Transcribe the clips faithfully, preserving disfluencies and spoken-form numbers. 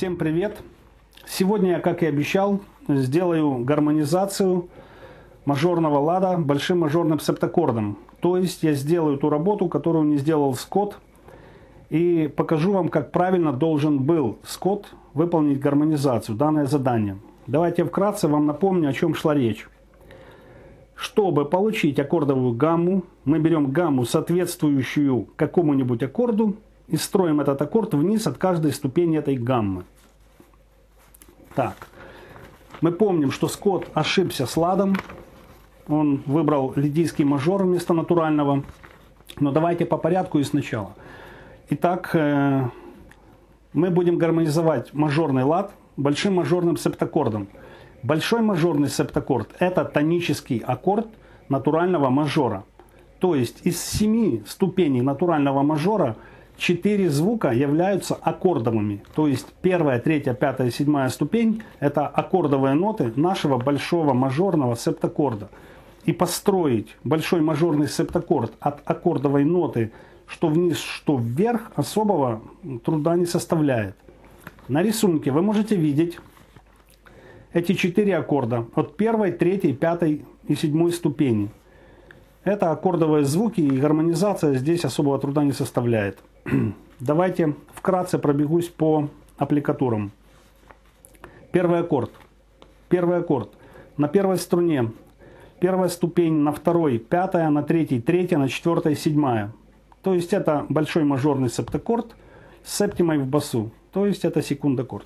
Всем привет! Сегодня я, как и обещал, сделаю гармонизацию мажорного лада большим мажорным септаккордом. То есть я сделаю ту работу, которую не сделал Скотт, и покажу вам, как правильно должен был Скотт выполнить гармонизацию, данное задание. Давайте вкратце вам напомню, о чем шла речь. Чтобы получить аккордовую гамму, мы берем гамму, соответствующую какому-нибудь аккорду, и строим этот аккорд вниз от каждой ступени этой гаммы. Так, мы помним, что Скотт ошибся с ладом. Он выбрал лидийский мажор вместо натурального. Но давайте по порядку и сначала. Итак, э, мы будем гармонизовать мажорный лад большим мажорным септаккордом. Большой мажорный септаккорд – это тонический аккорд натурального мажора. То есть из семи ступеней натурального мажора четыре звука являются аккордовыми. То есть первая, третья, пятая, седьмая ступень – это аккордовые ноты нашего большого мажорного септаккорда. И построить большой мажорный септаккорд от аккордовой ноты что вниз, что вверх особого труда не составляет. На рисунке вы можете видеть эти четыре аккорда от первой, третьей, пятой и седьмой ступени. Это аккордовые звуки, и гармонизация здесь особого труда не составляет. Давайте вкратце пробегусь по аппликатурам. Первый аккорд. Первый аккорд. На первой струне первая ступень, на второй пятая, на третьей третья, на четвертой седьмая. То есть это большой мажорный септаккорд с септимой в басу. То есть это секунд-аккорд.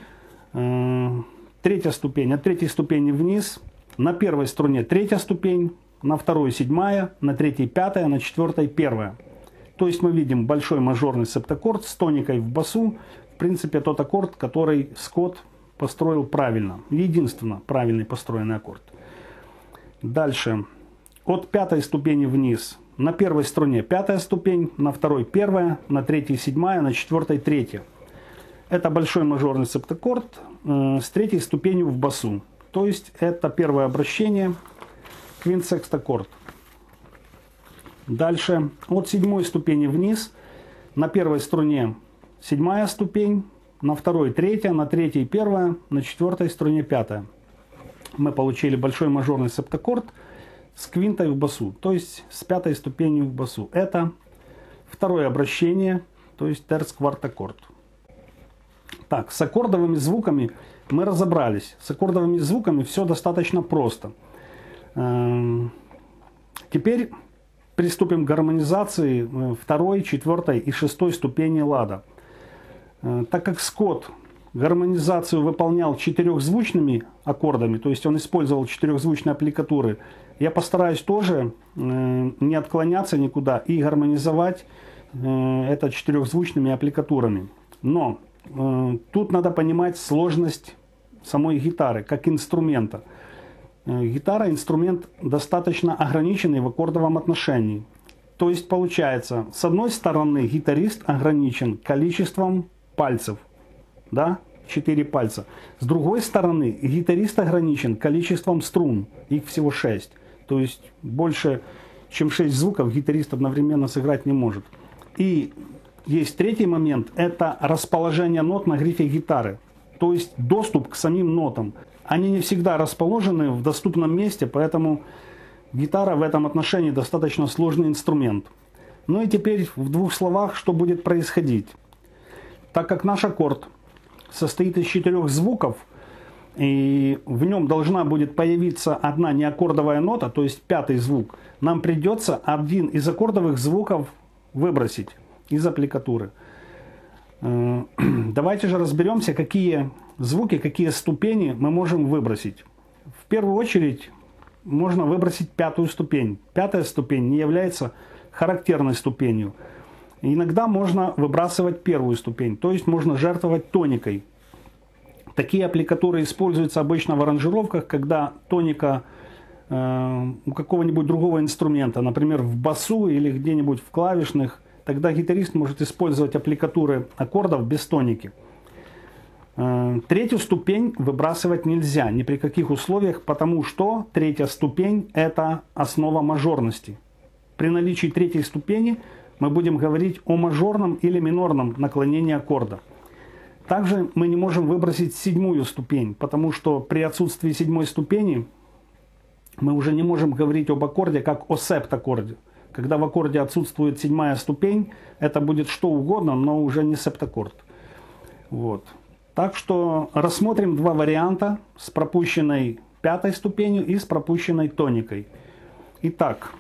Третья ступень. От третьей ступени вниз. На первой струне третья ступень, на второй седьмая, на третьей пятая, на четвертой первая. То есть мы видим большой мажорный септаккорд с тоникой в басу. В принципе, тот аккорд, который Скотт построил правильно. Единственно правильный построенный аккорд. Дальше. От пятой ступени вниз. На первой струне пятая ступень, на второй первая, на третьей седьмая, на четвертой третья. Это большой мажорный септаккорд э, с третьей ступенью в басу. То есть это первое обращение, квинт-секст-аккорд. Дальше от седьмой ступени вниз. На первой струне седьмая ступень, на второй третья, на третьей первая, на четвертой струне пятая. Мы получили большой мажорный септаккорд с квинтой в басу, то есть с пятой ступенью в басу. Это второе обращение, то есть терц-кварт-аккорд. Так, с аккордовыми звуками мы разобрались. С аккордовыми звуками все достаточно просто. Теперь приступим к гармонизации второй, четвертой и шестой ступени лада. Так как Скотт гармонизацию выполнял четырехзвучными аккордами, то есть он использовал четырехзвучные аппликатуры, я постараюсь тоже не отклоняться никуда и гармонизовать это четырехзвучными аппликатурами. Но тут надо понимать сложность самой гитары как инструмента. Гитара – инструмент достаточно ограниченный в аккордовом отношении. То есть получается, с одной стороны гитарист ограничен количеством пальцев, да, четыре пальца. С другой стороны гитарист ограничен количеством струн, их всего шесть. То есть больше, чем шесть звуков гитарист одновременно сыграть не может. И есть третий момент – это расположение нот на грифе гитары. То есть доступ к самим нотам. Они не всегда расположены в доступном месте, поэтому гитара в этом отношении достаточно сложный инструмент. Ну и теперь в двух словах, что будет происходить. Так как наш аккорд состоит из четырех звуков, и в нем должна будет появиться одна неаккордовая нота, то есть пятый звук, нам придется один из аккордовых звуков выбросить из аппликатуры. Давайте же разберемся, какие звуки, какие ступени мы можем выбросить. В первую очередь можно выбросить пятую ступень. Пятая ступень не является характерной ступенью. Иногда можно выбрасывать первую ступень, то есть можно жертвовать тоникой. Такие аппликатуры используются обычно в аранжировках, когда тоника э, у какого-нибудь другого инструмента, например, в басу или где-нибудь в клавишных, тогда гитарист может использовать аппликатуры аккордов без тоники. Э, третью ступень выбрасывать нельзя ни при каких условиях, потому что третья ступень – это основа мажорности. При наличии третьей ступени мы будем говорить о мажорном или минорном наклонении аккорда. Также мы не можем выбросить седьмую ступень, потому что при отсутствии седьмой ступени мы уже не можем говорить об аккорде как о септаккорде. Когда в аккорде отсутствует седьмая ступень, это будет что угодно, но уже не септаккорд. Вот. Так что рассмотрим два варианта с пропущенной пятой ступенью и с пропущенной тоникой. Итак,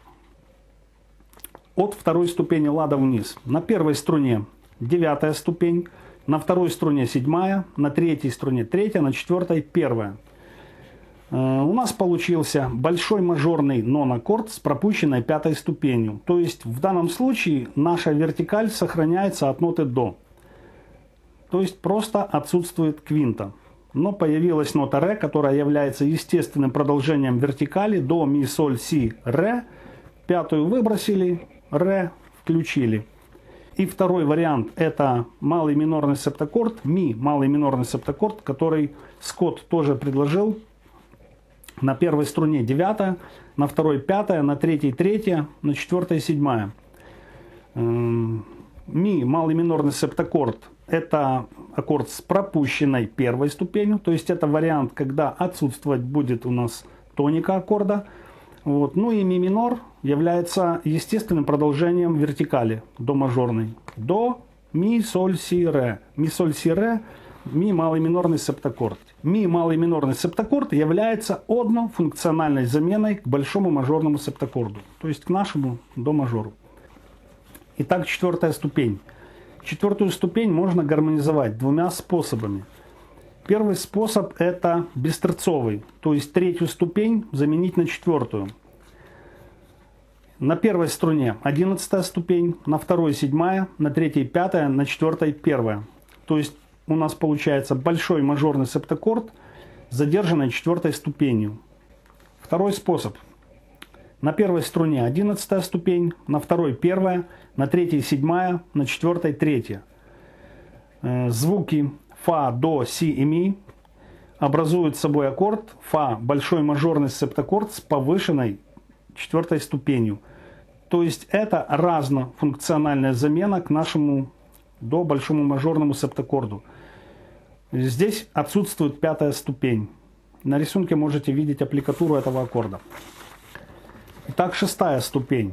от второй ступени лада вниз. На первой струне девятая ступень, на второй струне седьмая, на третьей струне третья, на четвертой первая. У нас получился большой мажорный нон-аккорд с пропущенной пятой ступенью. То есть в данном случае наша вертикаль сохраняется от ноты до. То есть просто отсутствует квинта. Но появилась нота ре, которая является естественным продолжением вертикали до, ми, соль, си, ре. Пятую выбросили, ре включили. И второй вариант — это малый минорный септаккорд, ми, малый минорный септаккорд, который Скотт тоже предложил. На первой струне девятая, на второй пятая, на третьей третья, на четвертой седьмая. Ми, малый минорный септаккорд — это аккорд с пропущенной первой ступенью. То есть это вариант, когда отсутствовать будет у нас тоника аккорда. Вот. Ну и ми минор является естественным продолжением вертикали до мажорной. До, ми, соль, си, ре. Ми, соль, си, ре. Ми малый минорный септаккорд. Ми малый минорный септаккорд является однофункциональной заменой к большому мажорному септаккорду. То есть к нашему до мажору. Итак, четвертая ступень. Четвертую ступень можно гармонизовать двумя способами. Первый способ — это бестерцовый, то есть третью ступень заменить на четвертую. На первой струне одиннадцатая ступень, на второй седьмая, на третьей пятая, на четвертой первая. То есть у нас получается большой мажорный септаккорд с задержанной четвертой ступенью. Второй способ. На первой струне одиннадцатая ступень, на второй первая, на третьей седьмая, на четвертой третья. Звуки фа, до, си и ми образуют собой аккорд фа, большой мажорный септаккорд с повышенной четвертой ступенью. То есть это разнофункциональная замена к нашему до большому мажорному септаккорду. Здесь отсутствует пятая ступень. На рисунке можете видеть аппликатуру этого аккорда. Итак, шестая ступень.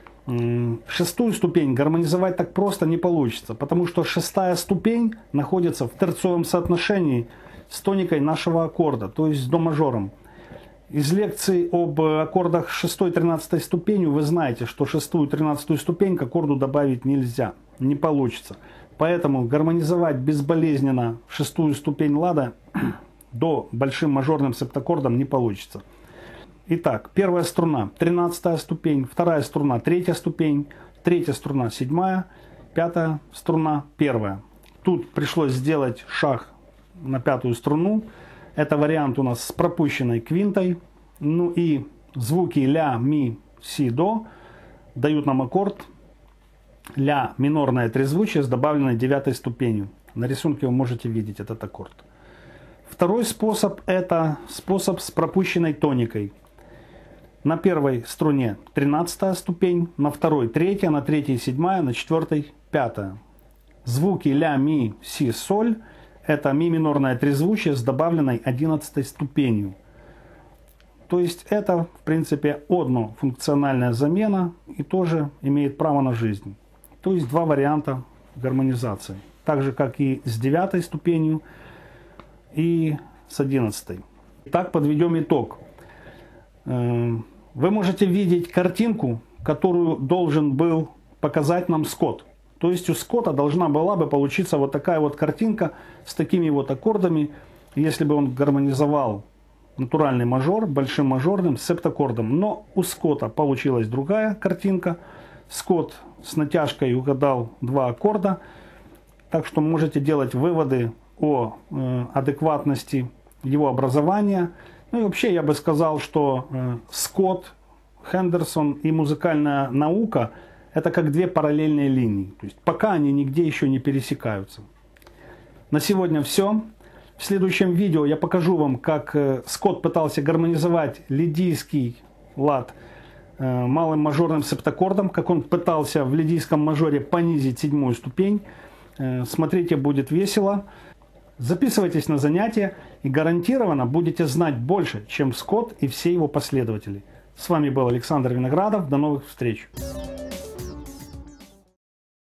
Шестую ступень гармонизовать так просто не получится, потому что шестая ступень находится в терциовом соотношении с тоникой нашего аккорда, то есть с до мажором. Из лекций об аккордах шестой и тринадцатой ступенью вы знаете, что шестую и тринадцатую ступень к аккорду добавить нельзя, не получится. Поэтому гармонизовать безболезненно шестую ступень лада до большим мажорным септаккордом не получится. Итак, первая струна тринадцатая ступень, вторая струна третья ступень, третья струна седьмая, пятая струна первая. Тут пришлось сделать шаг на пятую струну. Это вариант у нас с пропущенной квинтой. Ну и звуки ля, ми, си, до дают нам аккорд ля минорное трезвучие с добавленной девятой ступенью. На рисунке вы можете видеть этот аккорд. Второй способ — это способ с пропущенной тоникой. На первой струне тринадцатая ступень, на второй третья, на третьей седьмая, на четвертой пятая. Звуки ля, ми, си, соль — это ми минорное трезвучие с добавленной одиннадцатой ступенью. То есть это, в принципе, однофункциональная замена и тоже имеет право на жизнь. То есть два варианта гармонизации. Так же, как и с девятой ступенью и с одиннадцатой. Итак, подведем итог. Вы можете видеть картинку, которую должен был показать нам Скотт. То есть у Скотта должна была бы получиться вот такая вот картинка с такими вот аккордами, если бы он гармонизовал натуральный мажор большим мажорным септаккордом. Но у Скотта получилась другая картинка. Скотт с натяжкой угадал два аккорда. Так что можете делать выводы о э, адекватности его образования. Ну и вообще я бы сказал, что э, Скотт, Хендерсон и музыкальная наука — это как две параллельные линии. То есть пока они нигде еще не пересекаются. На сегодня все. В следующем видео я покажу вам, как э, Скотт пытался гармонизовать лидийский лад э, малым мажорным септаккордом, как он пытался в лидийском мажоре понизить седьмую ступень. Смотрите, будет весело. Записывайтесь на занятия и гарантированно будете знать больше, чем Скотт и все его последователи. С вами был Александр Виноградов. До новых встреч!